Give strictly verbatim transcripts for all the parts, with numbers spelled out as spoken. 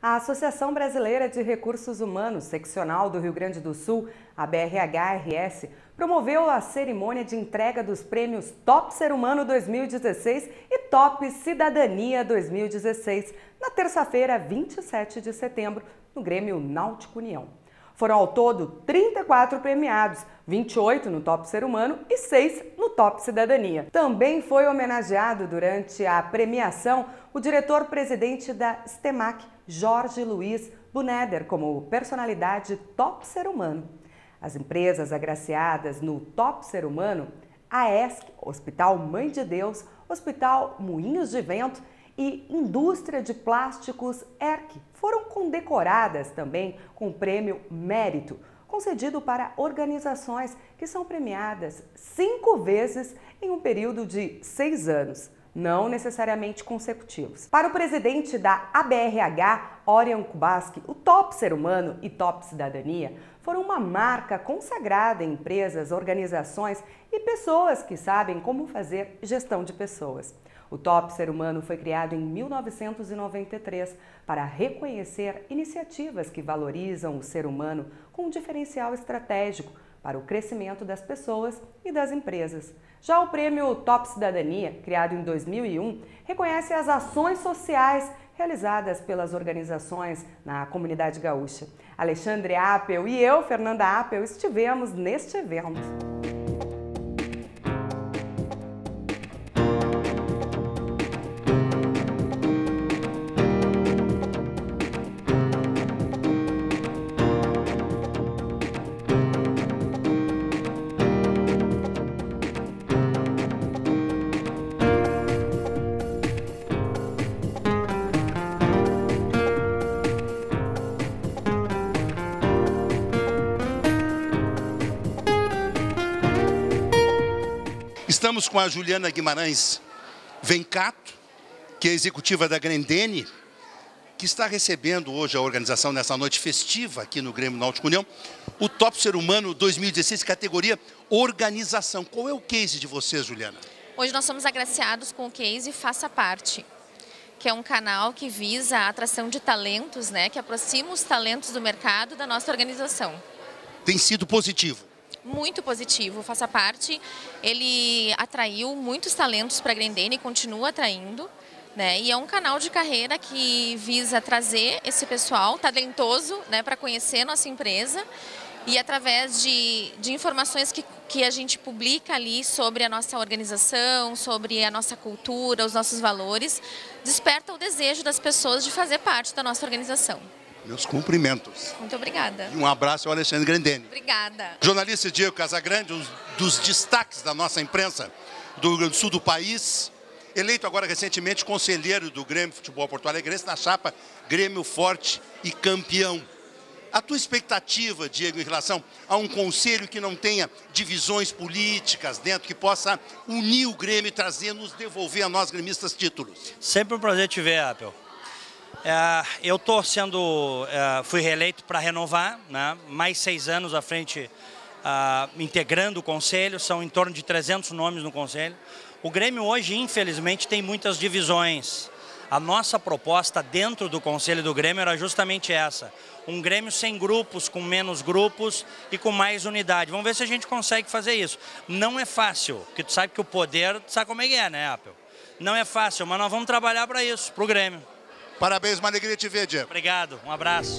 A Associação Brasileira de Recursos Humanos, seccional do Rio Grande do Sul, a B R H R S, promoveu a cerimônia de entrega dos prêmios Top Ser Humano dois mil e dezesseis e Top Cidadania dois mil e dezesseis, na terça-feira, vinte e sete de setembro, no Grêmio Náutico União. Foram ao todo trinta e quatro premiados, vinte e oito no Top Ser Humano e seis no Top Cidadania. Também foi homenageado durante a premiação o diretor-presidente da STEMAC, Jorge Luiz Buneder, como personalidade Top Ser Humano. As empresas agraciadas no Top Ser Humano, a E S C, Hospital Mãe de Deus, Hospital Moinhos de Vento e Indústria de Plásticos E R C, foram condecoradas também com o Prêmio Mérito, concedido para organizações que são premiadas cinco vezes em um período de seis anos, não necessariamente consecutivos. Para o presidente da A B R H, Orion Kubaski, o Top Ser Humano e Top Cidadania foram uma marca consagrada em empresas, organizações e pessoas que sabem como fazer gestão de pessoas. O Top Ser Humano foi criado em mil novecentos e noventa e três para reconhecer iniciativas que valorizam o ser humano com um diferencial estratégico para o crescimento das pessoas e das empresas. Já o prêmio Top Cidadania, criado em dois mil e um, reconhece as ações sociais realizadas pelas organizações na comunidade gaúcha. Alexandre Appel e eu, Fernanda Appel, estivemos neste evento. Estamos com a Juliana Guimarães Vencato, que é executiva da Grendene, que está recebendo hoje a organização nessa noite festiva aqui no Grêmio Náutico União, o Top Ser Humano dois mil e dezesseis, categoria organização. Qual é o case de vocês, Juliana? Hoje nós somos agraciados com o case Faça Parte, que é um canal que visa a atração de talentos, né, que aproxima os talentos do mercado da nossa organização. Tem sido positivo? Muito positivo. O Faça Parte, ele atraiu muitos talentos para a Grendene e continua atraindo, né? E é um canal de carreira que visa trazer esse pessoal talentoso, né, para conhecer nossa empresa e através de, de informações que, que a gente publica ali sobre a nossa organização, sobre a nossa cultura, os nossos valores, desperta o desejo das pessoas de fazer parte da nossa organização. Meus cumprimentos. Muito obrigada. E um abraço ao Alexandre Grendene. Obrigada. Jornalista Diego Casagrande, um dos destaques da nossa imprensa do Rio Grande do Sul do país, eleito agora recentemente conselheiro do Grêmio Futebol Porto Alegrense na chapa Grêmio Forte e Campeão. A tua expectativa, Diego, em relação a um conselho que não tenha divisões políticas dentro, que possa unir o Grêmio e trazer, nos devolver a nós gremistas títulos? Sempre um prazer te ver, Appel. É, eu tô sendo, é, fui reeleito para renovar, né, mais seis anos à frente, uh, integrando o conselho, são em torno de trezentos nomes no conselho. O Grêmio hoje, infelizmente, tem muitas divisões. A nossa proposta dentro do conselho do Grêmio era justamente essa, um Grêmio sem grupos, com menos grupos e com mais unidade. Vamos ver se a gente consegue fazer isso. Não é fácil, porque tu sabe que o poder, tu sabe como é que é, né, Appel? Não é fácil, mas nós vamos trabalhar para isso, para o Grêmio. Parabéns, uma alegria te ver, Diego. Obrigado, um abraço.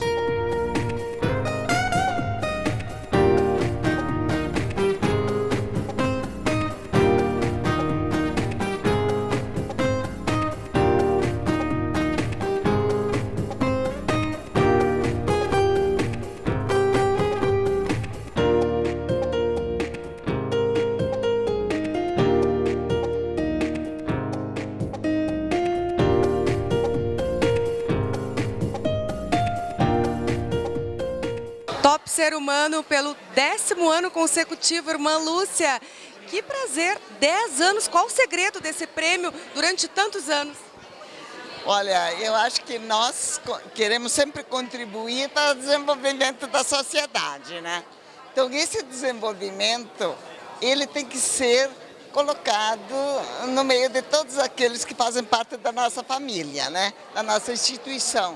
Top Ser Humano pelo décimo ano consecutivo, irmã Lúcia. Que prazer, dez anos, qual o segredo desse prêmio durante tantos anos? Olha, eu acho que nós queremos sempre contribuir para o desenvolvimento da sociedade, né? Então esse desenvolvimento, ele tem que ser colocado no meio de todos aqueles que fazem parte da nossa família, né? Da nossa instituição.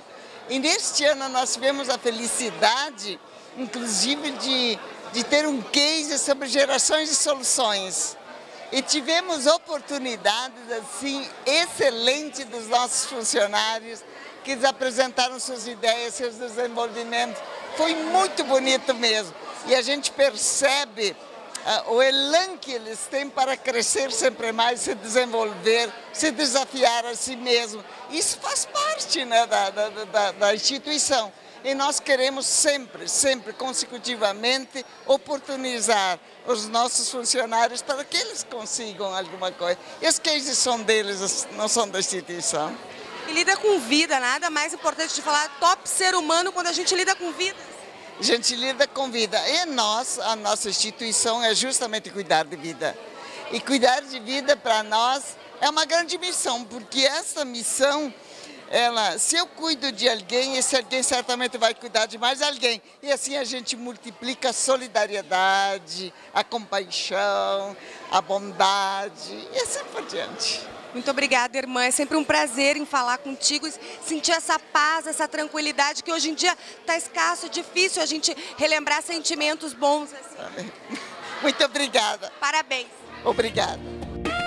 E neste ano nós tivemos a felicidade, inclusive, de, de ter um case sobre gerações de soluções. E tivemos oportunidades assim excelentes dos nossos funcionários, que eles apresentaram suas ideias, seus desenvolvimentos. Foi muito bonito mesmo. E a gente percebe uh, o elan que eles têm para crescer sempre mais, se desenvolver, se desafiar a si mesmo. Isso faz parte, né, da, da, da, da instituição. E nós queremos sempre, sempre, consecutivamente, oportunizar os nossos funcionários para que eles consigam alguma coisa. E os cases são deles, não são da instituição. E lida com vida, nada mais importante de falar top ser humano quando a gente lida com vidas. A gente lida com vida. E nós, a nossa instituição é justamente cuidar de vida. E cuidar de vida para nós é uma grande missão, porque essa missão, ela, se eu cuido de alguém, esse alguém certamente vai cuidar de mais alguém. E assim a gente multiplica a solidariedade, a compaixão, a bondade e assim por diante. Muito obrigada, irmã. É sempre um prazer em falar contigo e sentir essa paz, essa tranquilidade que hoje em dia está escasso, é difícil a gente relembrar sentimentos bons assim. Muito obrigada. Parabéns. Obrigada.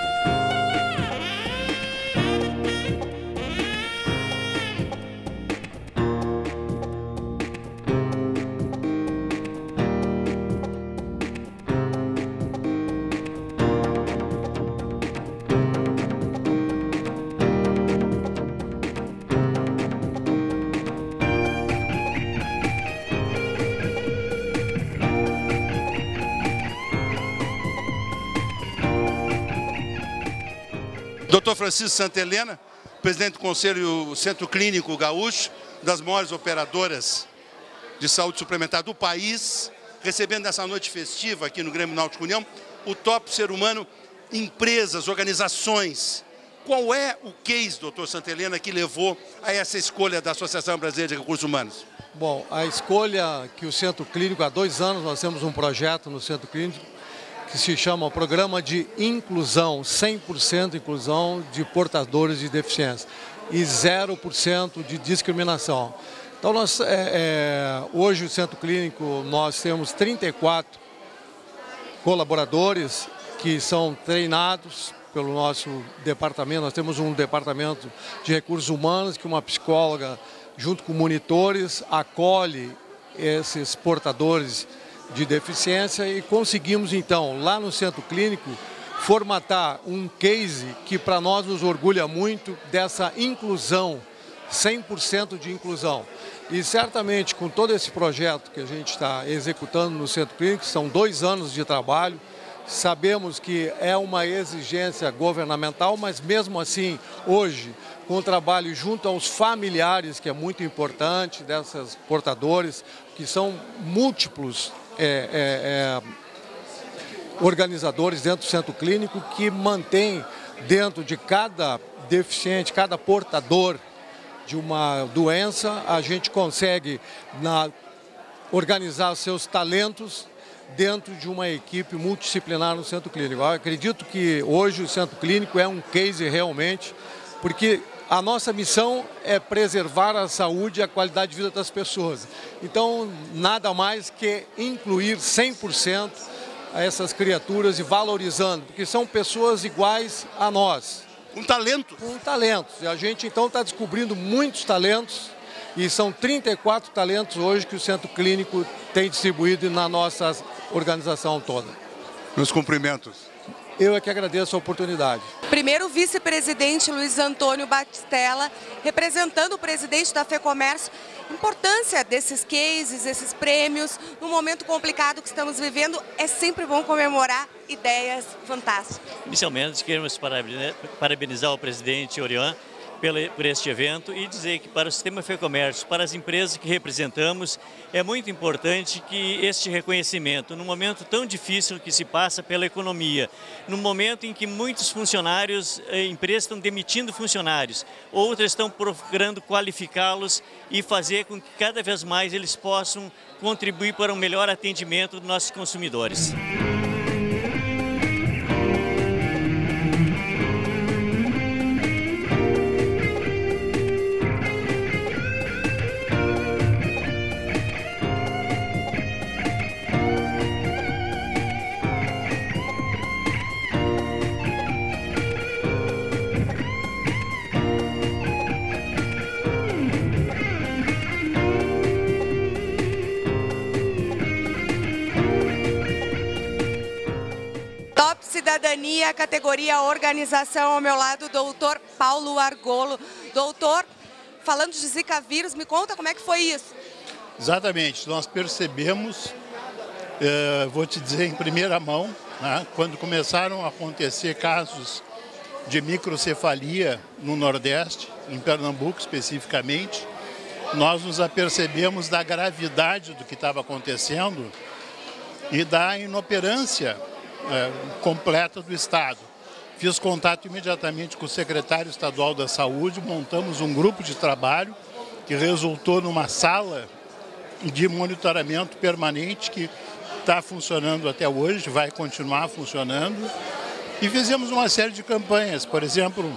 doutor Francisco Santa Helena, presidente do Conselho Centro Clínico Gaúcho, das maiores operadoras de saúde suplementar do país, recebendo nessa noite festiva aqui no Grêmio Náutico União, o top ser humano, empresas, organizações. Qual é o case, doutor Santa Helena, que levou a essa escolha da Associação Brasileira de Recursos Humanos? Bom, a escolha que o Centro Clínico, há dois anos nós temos um projeto no Centro Clínico que se chama o Programa de Inclusão, cem por cento inclusão de portadores de deficiência e zero por cento de discriminação. Então, nós, é, é, hoje o Centro Clínico, nós temos trinta e quatro colaboradores que são treinados pelo nosso departamento. Nós temos um departamento de recursos humanos que uma psicóloga, junto com monitores, acolhe esses portadores de deficiência e conseguimos então, lá no Centro Clínico, formatar um case que para nós nos orgulha muito dessa inclusão, cem por cento de inclusão. E certamente com todo esse projeto que a gente está executando no Centro Clínico, são dois anos de trabalho, sabemos que é uma exigência governamental, mas mesmo assim, hoje, com o trabalho junto aos familiares, que é muito importante, desses portadores, que são múltiplos É, é, é, organizadores dentro do Centro Clínico que mantém dentro de cada deficiente, cada portador de uma doença, a gente consegue na, organizar seus talentos dentro de uma equipe multidisciplinar no Centro Clínico. Eu acredito que hoje o Centro Clínico é um case realmente, porque a nossa missão é preservar a saúde e a qualidade de vida das pessoas. Então, nada mais que incluir cem por cento essas criaturas e valorizando, porque são pessoas iguais a nós. Com talento. Com talentos. E a gente, então, está descobrindo muitos talentos, e são trinta e quatro talentos hoje que o Centro Clínico tem distribuído na nossa organização toda. Meus cumprimentos. Eu é que agradeço a oportunidade. Primeiro, o vice-presidente Luiz Antônio Batistella, representando o presidente da FEComércio, importância desses cases, esses prêmios, num momento complicado que estamos vivendo, é sempre bom comemorar ideias fantásticas. Inicialmente, queremos parabenizar o presidente Orion por este evento e dizer que para o sistema FEComércio, para as empresas que representamos, é muito importante que este reconhecimento, num momento tão difícil que se passa pela economia, num momento em que muitos funcionários, empresas estão demitindo funcionários, outras estão procurando qualificá-los e fazer com que cada vez mais eles possam contribuir para um melhor atendimento dos nossos consumidores. Cidadania, categoria Organização, ao meu lado, doutor Paulo Argolo. Doutor, falando de Zika vírus, me conta como é que foi isso? Exatamente, nós percebemos, eh, vou te dizer em primeira mão, né, quando começaram a acontecer casos de microcefalia no Nordeste, em Pernambuco especificamente, nós nos apercebemos da gravidade do que estava acontecendo e da inoperância é, completa do Estado. Fiz contato imediatamente com o secretário estadual da Saúde, montamos um grupo de trabalho que resultou numa sala de monitoramento permanente que está funcionando até hoje, vai continuar funcionando. E fizemos uma série de campanhas, por exemplo,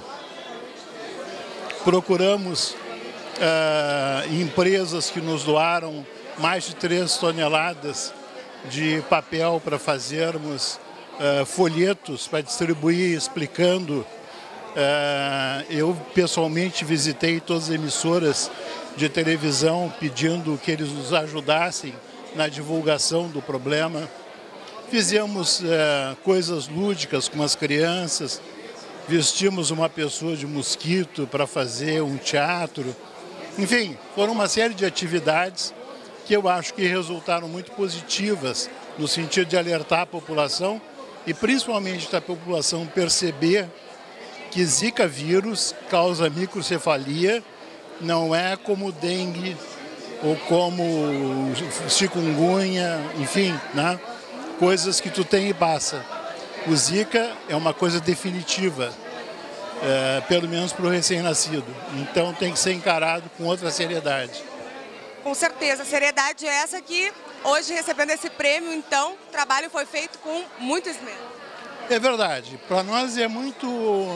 procuramos Uh, empresas que nos doaram mais de três toneladas de papel para fazermos uh, folhetos para distribuir explicando. Uh, eu pessoalmente visitei todas as emissoras de televisão pedindo que eles nos ajudassem na divulgação do problema. Fizemos uh, coisas lúdicas com as crianças, vestimos uma pessoa de mosquito para fazer um teatro. Enfim, foram uma série de atividades que eu acho que resultaram muito positivas no sentido de alertar a população e principalmente da população perceber que Zika vírus causa microcefalia, não é como dengue ou como chikungunya, enfim, né? Coisas que tu tem e passa. O Zika é uma coisa definitiva. É, pelo menos para o recém-nascido. Então tem que ser encarado com outra seriedade. Com certeza, seriedade é essa que hoje recebendo esse prêmio, então, o trabalho foi feito com muito esmero. É verdade, para nós é muito,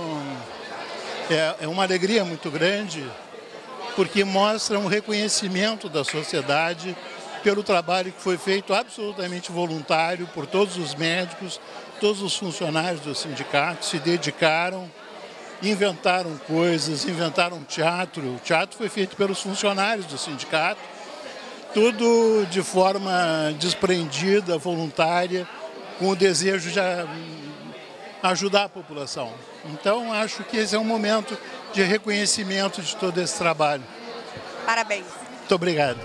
é, é uma alegria muito grande, porque mostra um reconhecimento da sociedade pelo trabalho que foi feito absolutamente voluntário por todos os médicos, todos os funcionários do sindicato se dedicaram, inventaram coisas, inventaram teatro. O teatro foi feito pelos funcionários do sindicato, tudo de forma desprendida, voluntária, com o desejo de ajudar a população. Então, acho que esse é um momento de reconhecimento de todo esse trabalho. Parabéns. Muito obrigado.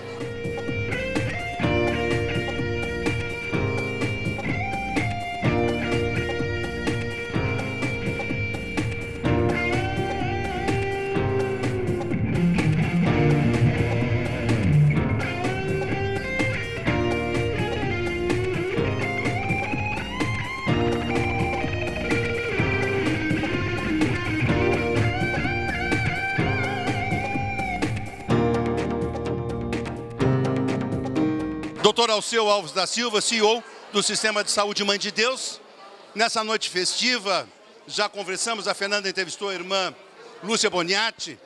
doutor Alceu Alves da Silva, C E O do Sistema de Saúde Mãe de Deus. Nessa noite festiva, já conversamos, a Fernanda entrevistou a irmã Lúcia Boniatti.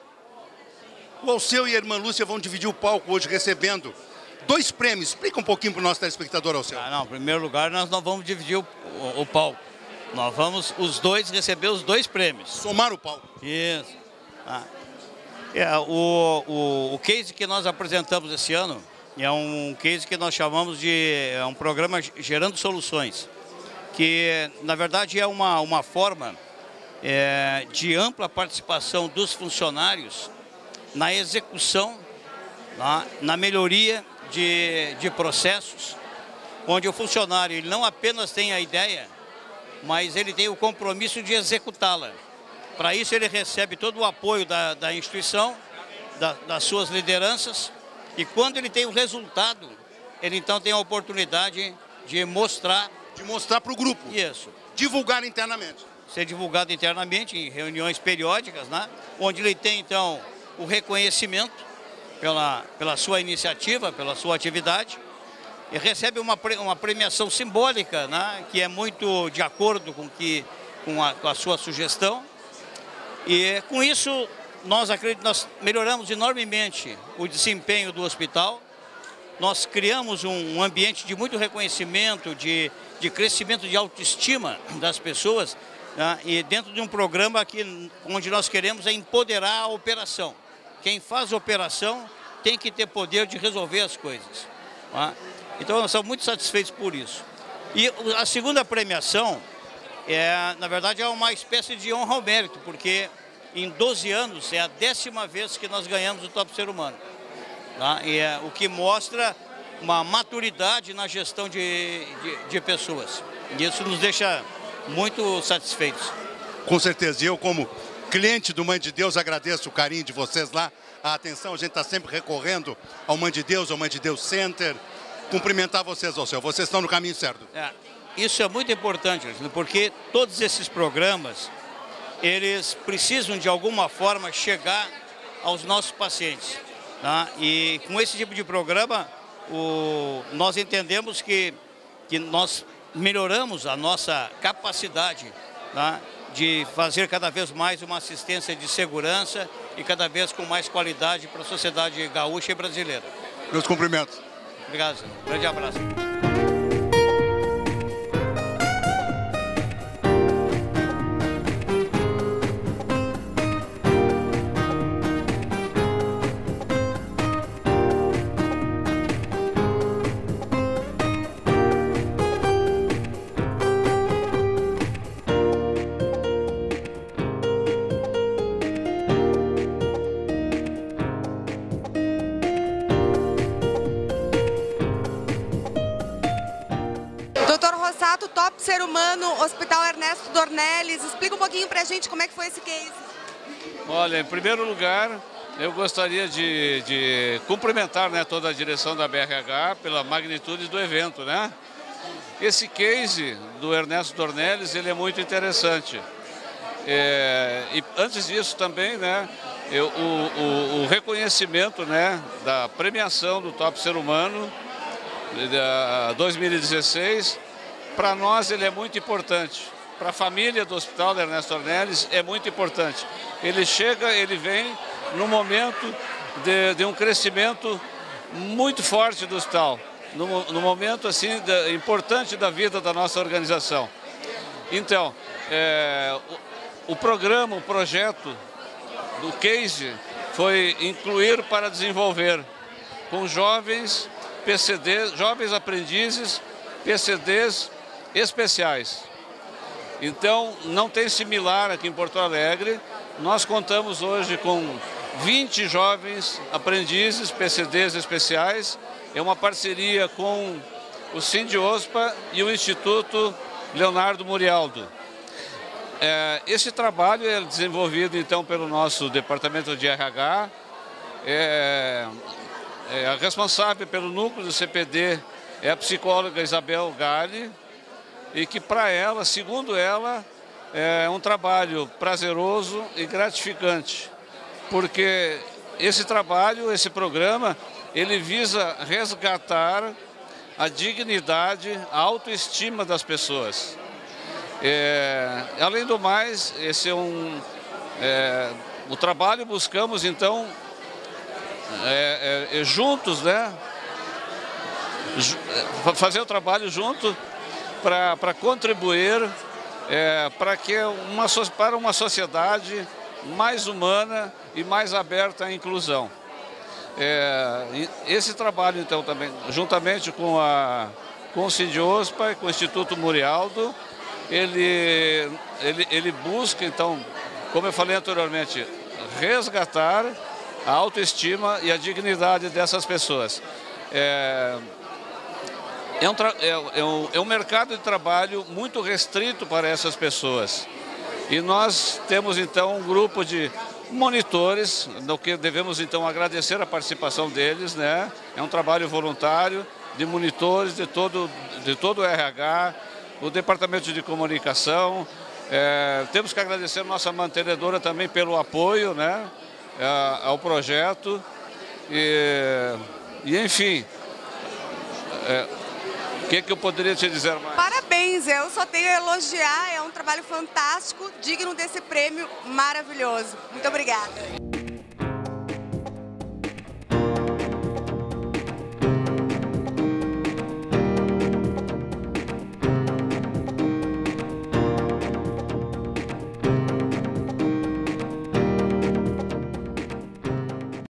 O Alceu e a irmã Lúcia vão dividir o palco hoje recebendo dois prêmios. Explica um pouquinho para o nosso telespectador, Alceu. Ah, não, em primeiro lugar, nós não vamos dividir o, o, o palco. Nós vamos, os dois, receber os dois prêmios. Somar o palco. Isso. Ah. É, o, o, o case que nós apresentamos esse ano é um case que nós chamamos de é um programa Gerando Soluções, que na verdade é uma, uma forma é, de ampla participação dos funcionários na execução, na, na melhoria de, de processos, onde o funcionário ele não apenas tem a ideia, mas ele tem o compromisso de executá-la. Para isso ele recebe todo o apoio da, da instituição, da, das suas lideranças, e quando ele tem o resultado, ele então tem a oportunidade de mostrar... De mostrar para o grupo. Isso. Divulgar internamente. Ser divulgado internamente em reuniões periódicas, né? Onde ele tem então o reconhecimento pela, pela sua iniciativa, pela sua atividade, e recebe uma, uma premiação simbólica, né? Que é muito de acordo com, que, com, a, com a sua sugestão. E com isso, nós acreditamos, nós melhoramos enormemente o desempenho do hospital. Nós criamos um, um ambiente de muito reconhecimento, de, de crescimento de autoestima das pessoas, né? E dentro de um programa que, onde nós queremos é empoderar a operação. Quem faz a operação tem que ter poder de resolver as coisas, né? Então, nós estamos muito satisfeitos por isso. E a segunda premiação é, na verdade, é uma espécie de honra ao mérito, porque em doze anos é a décima vez que nós ganhamos o Top Ser Humano. Tá? E é o que mostra uma maturidade na gestão de, de, de pessoas. E isso nos deixa muito satisfeitos. Com certeza. E eu, como cliente do Mãe de Deus, agradeço o carinho de vocês lá, a atenção. A gente está sempre recorrendo ao Mãe de Deus, ao Mãe de Deus Center. Cumprimentar vocês, ao céu. Vocês estão no caminho certo. É, isso é muito importante, porque todos esses programas, eles precisam de alguma forma chegar aos nossos pacientes. Tá? E com esse tipo de programa, o, nós entendemos que, que nós melhoramos a nossa capacidade, tá? De fazer cada vez mais uma assistência de segurança e cada vez com mais qualidade para a sociedade gaúcha e brasileira. Meus cumprimentos. Obrigado, senhor. Grande abraço. doutor Rossato, Top Ser Humano, Hospital Ernesto Dornelles, explica um pouquinho pra gente como é que foi esse case. Olha, em primeiro lugar, eu gostaria de, de cumprimentar, né, toda a direção da B R H pela magnitude do evento, né? Esse case do Ernesto Dornelles, ele é muito interessante. É, e antes disso também, né, eu, o, o, o reconhecimento, né, da premiação do Top Ser Humano de dois mil e dezesseis, para nós ele é muito importante. Para a família do Hospital Ernesto Dornelles é muito importante. Ele chega, ele vem no momento de, de um crescimento muito forte do hospital, no, no momento assim de, importante da vida da nossa organização. Então, é, o, o programa, o projeto do case foi incluir para desenvolver com jovens P C Ds, jovens aprendizes, P C Ds especiais. Então, não tem similar aqui em Porto Alegre. Nós contamos hoje com vinte jovens aprendizes, P C Ds especiais. É uma parceria com o Sindiospa e o Instituto Leonardo Murialdo. É, esse trabalho é desenvolvido, então, pelo nosso departamento de R H. É, é, a responsável pelo núcleo do C P D é a psicóloga Isabel Galli, e que para ela, segundo ela, é um trabalho prazeroso e gratificante, porque esse trabalho, esse programa, ele visa resgatar a dignidade, a autoestima das pessoas. É, além do mais, esse é um é, o trabalho buscamos então é, é, juntos, né, fazer o trabalho junto para contribuir é, para que uma para uma sociedade mais humana e mais aberta à inclusão. É, esse trabalho então também, juntamente com a com o Sindiospa e com o Instituto Murialdo, ele, ele, ele busca, então, como eu falei anteriormente, resgatar a autoestima e a dignidade dessas pessoas. É, é, um, é, é, um, é um mercado de trabalho muito restrito para essas pessoas. E nós temos, então, um grupo de monitores, no que devemos, então, agradecer a participação deles, né? É um trabalho voluntário de monitores de todo, de todo o R H, o Departamento de Comunicação. É, temos que agradecer a nossa mantenedora também pelo apoio, né, ao projeto. E, e enfim, é, o que, que eu poderia te dizer mais? Parabéns, eu só tenho a elogiar, é um trabalho fantástico, digno desse prêmio maravilhoso. Muito obrigada.